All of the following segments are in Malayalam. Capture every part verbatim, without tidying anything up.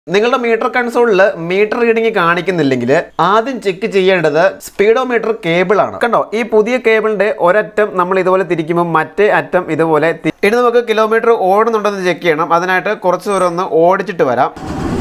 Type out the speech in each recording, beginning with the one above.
നിങ്ങളുടെ മീറ്റർ കൺസോളിൽ മീറ്റർ റീഡിംഗ് കാണിക്കുന്നില്ലെങ്കിൽ ആദ്യം ചെക്ക് ചെയ്യേണ്ടത് സ്പീഡോമീറ്റർ കേബിൾ ആണ്. കണ്ടോ, ഈ പുതിയ കേബിളിന്റെ ഒരറ്റം നമ്മൾ ഇതുപോലെ തിരിക്കുമ്പോൾ മറ്റേ അറ്റം ഇതുപോലെ. ഇനി നമുക്ക് കിലോമീറ്റർ ഓടുന്നുണ്ടെന്ന് ചെക്ക് ചെയ്യണം. അതിനായിട്ട് കുറച്ച് ദൂരം ഒന്ന് ഓടിച്ചിട്ട് വരാം.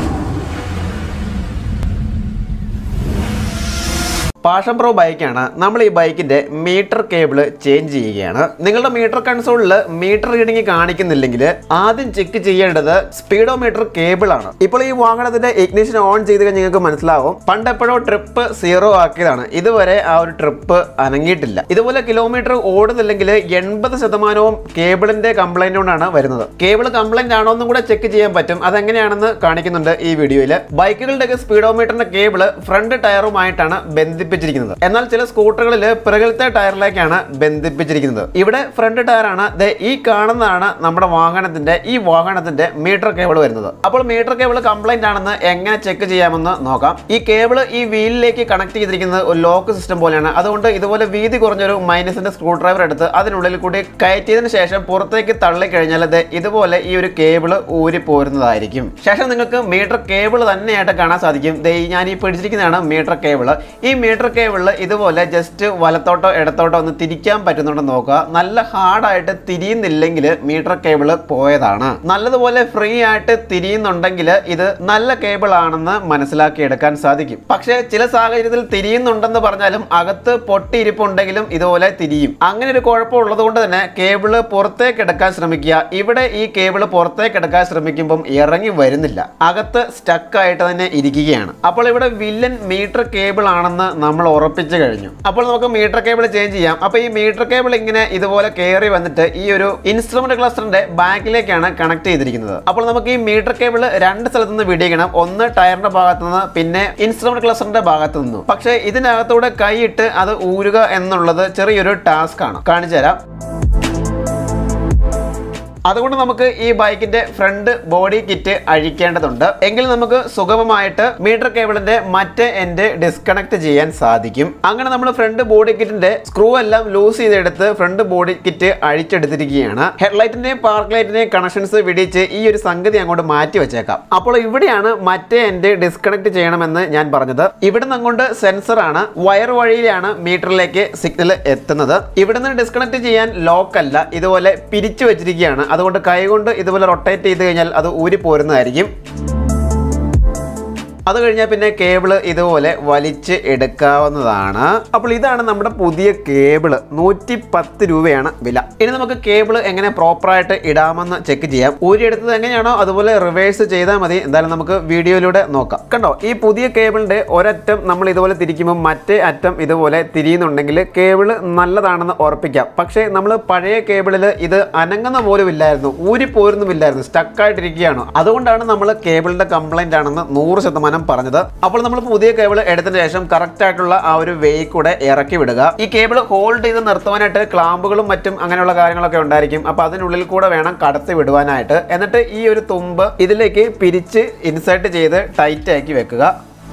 പാഷൻ പ്രോ ബൈക്കാണ്. നമ്മൾ ഈ ബൈക്കിന്റെ മീറ്റർ കേബിൾ ചേഞ്ച് ചെയ്യുകയാണ്. നിങ്ങളുടെ മീറ്റർ കൺസോളിൽ മീറ്റർ റീഡിംഗ് കാണിക്കുന്നില്ലെങ്കിൽ ആദ്യം ചെക്ക് ചെയ്യേണ്ടത് സ്പീഡോമീറ്റർ കേബിൾ ആണ്. ഇപ്പോൾ ഈ വാഹനത്തിന്റെ ഇഗ്നിഷൻ ഓൺ ചെയ്ത് കഴിഞ്ഞാൽ നിങ്ങൾക്ക് മനസ്സിലാവും, പണ്ട് എപ്പോഴോ ട്രിപ്പ് സീറോ ആക്കിയതാണ്. ഇതുവരെ ആ ഒരു ട്രിപ്പ് അനങ്ങിയിട്ടില്ല. ഇതുപോലെ കിലോമീറ്റർ ഓടുന്നില്ലെങ്കിൽ എൺപത് ശതമാനവും കേബിളിന്റെ കംപ്ലൈന്റ് കൊണ്ടാണ് വരുന്നത്. കേബിൾ കംപ്ലൈന്റ് ആണോ എന്നും കൂടെ ചെക്ക് ചെയ്യാൻ പറ്റും. അതെങ്ങനെയാണെന്ന് കാണിക്കുന്നുണ്ട് ഈ വീഡിയോയിൽ. ബൈക്കുകളുടെ സ്പീഡോമീറ്ററിന്റെ കേബിൾ ഫ്രണ്ട് ടയറുമായിട്ടാണ് ബന്ധിപ്പിച്ചത്. എന്നാൽ ചില സ്കൂട്ടറുകളിൽ പിറകിലത്തെ ടയറിലേക്കാണ് ബന്ധിപ്പിച്ചിരിക്കുന്നത്. ഇവിടെ ഫ്രണ്ട് ടയറാണ്. ഈ കാണുന്നതാണ് നമ്മുടെ വാഹനത്തിന്റെ ഈ വാഹനത്തിന്റെ മീറ്റർ കേബിൾ വരുന്നത്. അപ്പോൾ മീറ്റർ കേബിൾ കംപ്ലൈന്റ് ആണെന്ന് എങ്ങനെ ചെക്ക് ചെയ്യാമെന്ന് നോക്കാം. ഈ കേബിൾ ഈ വീലിലേക്ക് കണക്ട് ചെയ്തിരിക്കുന്നത് ഒരു ലോക്ക് സിസ്റ്റം പോലെയാണ്. അതുകൊണ്ട് ഇതുപോലെ വീതി കുറഞ്ഞൊരു മൈനസിന്റെ സ്ക്രൂ ഡ്രൈവർ എടുത്ത് അതിനുള്ളിൽ കൂടി കയറ്റിയതിനു ശേഷം പുറത്തേക്ക് തള്ളിക്കഴിഞ്ഞാൽ അത് ഇതുപോലെ ഈ ഒരു കേബിൾ ഊരി പോരുന്നതായിരിക്കും. ശേഷം നിങ്ങൾക്ക് മീറ്റർ കേബിൾ തന്നെയായിട്ട് കാണാൻ സാധിക്കും. ഞാൻ ഈ പിടിച്ചിരിക്കുന്നതാണ് മീറ്റർ കേബിൾ. ഈ മീറ്റർ കേബിളിൽ ഇതുപോലെ ജസ്റ്റ് വലത്തോട്ടോ ഇടത്തോട്ടോ ഒന്ന് തിരിക്കാൻ പറ്റുന്നുണ്ടെന്ന് നോക്കുക. നല്ല ഹാർഡായിട്ട് തിരിയുന്നില്ലെങ്കിൽ മീറ്റർ കേബിൾ പോയതാണ്. നല്ലതുപോലെ ഫ്രീ ആയിട്ട് തിരിയുന്നുണ്ടെങ്കിൽ ഇത് നല്ല കേബിൾ ആണെന്ന് മനസ്സിലാക്കിയെടുക്കാൻ സാധിക്കും. പക്ഷേ ചില സാഹചര്യത്തിൽ തിരിയുന്നുണ്ടെന്ന് പറഞ്ഞാലും അകത്ത് പൊട്ടിയിരിപ്പുണ്ടെങ്കിലും ഇതുപോലെ തിരിയും. അങ്ങനെ ഒരു കുഴപ്പമുള്ളത് കൊണ്ട് തന്നെ കേബിൾ പുറത്തേക്ക് എടുക്കാൻ ശ്രമിക്കുക. ഇവിടെ ഈ കേബിൾ പുറത്തേക്ക് എടുക്കാൻ ശ്രമിക്കുമ്പം ഇറങ്ങി വരുന്നില്ല, അകത്ത് സ്റ്റക്കായിട്ട് തന്നെ ഇരിക്കുകയാണ്. അപ്പോൾ ഇവിടെ വില്ലൻ മീറ്റർ കേബിൾ ആണെന്ന് നമ്മൾ ഉറപ്പിച്ചു കഴിഞ്ഞു. അപ്പോൾ നമുക്ക് മീറ്റർ കേബിൾ ചേഞ്ച് ചെയ്യാം. അപ്പോൾ ഈ മീറ്റർ കേബിൾ ഇങ്ങനെ ഇതുപോലെ കയറി വന്നിട്ട് ഈ ഒരു ഇൻസ്ട്രുമെന്റ് ക്ലസ്റ്ററിന്റെ ബാക്കിലേക്കാണ് കണക്ട് ചെയ്തിരിക്കുന്നത്. അപ്പോൾ നമുക്ക് ഈ മീറ്റർ കേബിൾ രണ്ട് സ്ഥലത്ത് നിന്ന് വിടിയിക്കണം. ഒന്ന് ടയറിന്റെ ഭാഗത്തു നിന്ന്, പിന്നെ ഇൻസ്ട്രുമെന്റ് ക്ലസ്റ്ററിന്റെ ഭാഗത്തു നിന്നും. പക്ഷേ ഇതിനകത്തൂടെ കൈയിട്ട് അത് ഊരുക എന്നുള്ളത് ചെറിയൊരു ടാസ്ക് ആണ്. കാണിച്ചു തരാം. അതുകൊണ്ട് നമുക്ക് ഈ ബൈക്കിന്റെ ഫ്രണ്ട് ബോഡി കിറ്റ് അഴിക്കേണ്ടതുണ്ട്. എങ്കിൽ നമുക്ക് സുഗമമായിട്ട് മീറ്റർ കേബിളിന്റെ മറ്റേ എൻഡ് ഡിസ്കണക്ട് ചെയ്യാൻ സാധിക്കും. അങ്ങനെ നമ്മൾ ഫ്രണ്ട് ബോഡി കിറ്റിന്റെ സ്ക്രൂ എല്ലാം ലൂസ് ചെയ്തെടുത്ത് ഫ്രണ്ട് ബോഡി കിറ്റ് അഴിച്ചെടുത്തിരിക്കുകയാണ്. ഹെഡ്ലൈറ്റിന്റെയും പാർക്ക് ലൈറ്റിന്റെയും കണക്ഷൻസ് വിടിച്ച് ഈ ഒരു സംഗതി അങ്ങോട്ട് മാറ്റി വെച്ചേക്കാം. അപ്പോൾ ഇവിടെയാണ് മറ്റേ എൻഡ് ഡിസ്കണക്ട് ചെയ്യണമെന്ന് ഞാൻ പറഞ്ഞത്. ഇവിടുന്ന് അങ്ങോട്ട് സെൻസർ ആണ്. വയർ വഴിയിലാണ് മീറ്ററിലേക്ക് സിഗ്നൽ എത്തുന്നത്. ഇവിടുന്ന് ഡിസ്കണക്ട് ചെയ്യാൻ ലോക്കല്ല, ഇതുപോലെ പിരിച്ചു വെച്ചിരിക്കുകയാണ്. അതുകൊണ്ട് കൈകൊണ്ട് ഇതുപോലെ റൊട്ടേറ്റ് ചെയ്ത് കഴിഞ്ഞാൽ അത് ഊരി പോരുന്നതായിരിക്കും. അത് കഴിഞ്ഞാൽ പിന്നെ കേബിള് ഇതുപോലെ വലിച്ച് എടുക്കാവുന്നതാണ്. അപ്പോൾ ഇതാണ് നമ്മുടെ പുതിയ കേബിള്. നൂറ്റി പത്ത് രൂപയാണ് വില. ഇനി നമുക്ക് കേബിള് എങ്ങനെ പ്രോപ്പറായിട്ട് ഇടാമെന്ന് ചെക്ക് ചെയ്യാം. ഊരിയെടുത്തത് എങ്ങനെയാണോ അതുപോലെ റിവേഴ്സ് ചെയ്താൽ മതി. എന്തായാലും നമുക്ക് വീഡിയോയിലൂടെ നോക്കാം. കണ്ടോ, ഈ പുതിയ കേബിളിന്റെ ഒരറ്റം നമ്മൾ ഇതുപോലെ തിരിക്കുമ്പോൾ മറ്റേ അറ്റം ഇതുപോലെ തിരിയുന്നുണ്ടെങ്കിൽ കേബിള് നല്ലതാണെന്ന് ഉറപ്പിക്കാം. പക്ഷേ നമ്മൾ പഴയ കേബിളിൽ ഇത് അനങ്ങുന്ന പോലും ഇല്ലായിരുന്നു, ഊരി പോരുന്നുമില്ലായിരുന്നു, സ്റ്റക്കായിട്ടിരിക്കുകയാണ്. അതുകൊണ്ടാണ് നമ്മൾ കേബിളിന്റെ കംപ്ലൈന്റ് ആണെന്ന് നൂറ് ശതമാനം പറഞ്ഞത്. അപ്പോൾ നമ്മൾ പുതിയ കേബിൾ എടുത്തതിന് ശേഷം കറക്റ്റ് ആയിട്ടുള്ള ആ ഒരു വേ കൂടെ ഇറക്കി വിടുക. ഈ കേബിൾ ഹോൾഡ് ചെയ്ത് നിർത്തുവാനായിട്ട് ക്ലാമ്പുകളും മറ്റും അങ്ങനെയുള്ള കാര്യങ്ങളൊക്കെ ഉണ്ടായിരിക്കും. അപ്പൊ അതിനുള്ളിൽ കൂടെ വേണം കടത്തി വിടുവാനായിട്ട്. എന്നിട്ട് ഈ ഒരു തുമ്പ് ഇതിലേക്ക് പിരിച്ച് ഇൻസേർട്ട് ചെയ്ത് ടൈറ്റ് ആക്കി വെക്കുക.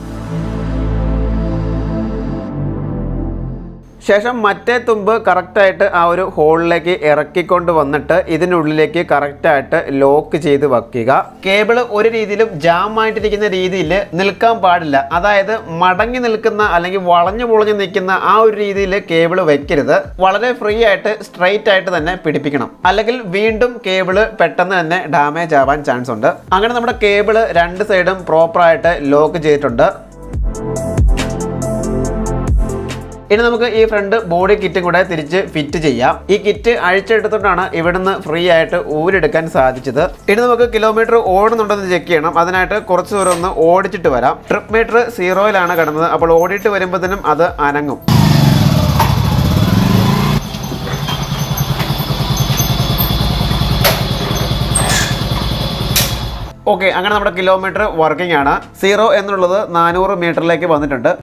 ശേഷം മറ്റേ തുമ്പ് കറക്റ്റായിട്ട് ആ ഒരു ഹോളിലേക്ക് ഇറക്കിക്കൊണ്ട് വന്നിട്ട് ഇതിനുള്ളിലേക്ക് കറക്റ്റായിട്ട് ലോക്ക് ചെയ്ത് വെക്കുക. കേബിൾ ഒരു രീതിയിലും ജാം ആയിട്ടിരിക്കുന്ന രീതിയിൽ നിൽക്കാൻ പാടില്ല. അതായത് മടങ്ങി നിൽക്കുന്ന അല്ലെങ്കിൽ വളഞ്ഞു പൊളഞ്ഞു നിൽക്കുന്ന ആ ഒരു രീതിയിൽ കേബിൾ വെക്കരുത്. വളരെ ഫ്രീ ആയിട്ട് സ്ട്രെയിറ്റ് ആയിട്ട് തന്നെ പിടിപ്പിക്കണം. അല്ലെങ്കിൽ വീണ്ടും കേബിൾ പെട്ടെന്ന് തന്നെ ഡാമേജ് ആവാൻ ചാൻസ് ഉണ്ട്. അങ്ങനെ നമ്മുടെ കേബിൾ രണ്ട് സൈഡും പ്രോപ്പറായിട്ട് ലോക്ക് ചെയ്തിട്ടുണ്ട്. ഇനി നമുക്ക് ഈ ഫ്രണ്ട് ബോഡി കിറ്റും കൂടെ തിരിച്ച് ഫിറ്റ് ചെയ്യാം. ഈ കിറ്റ് അഴിച്ചെടുത്തിട്ടാണ് ഇവിടുന്ന് ഫ്രീ ആയിട്ട് ഊരെടുക്കാൻ സാധിച്ചത്. ഇനി നമുക്ക് കിലോമീറ്റർ ഓടുന്നുണ്ടെന്ന് ചെക്ക് ചെയ്യണം. അതിനായിട്ട് കുറച്ച് ദൂരം ഒന്ന് ഓടിച്ചിട്ട് വരാം. ട്രിപ്പ് മീറ്റർ സീറോയിലാണ് കിടന്നത്. അപ്പോൾ ഓടിയിട്ട് വരുമ്പോഴത്തേനും അത് അനങ്ങും. ഓക്കെ, അങ്ങനെ നമ്മുടെ കിലോമീറ്റർ വർക്കിംഗ് ആണ്. സീറോ എന്നുള്ളത് നാനൂറ് മീറ്ററിലേക്ക് വന്നിട്ടുണ്ട്.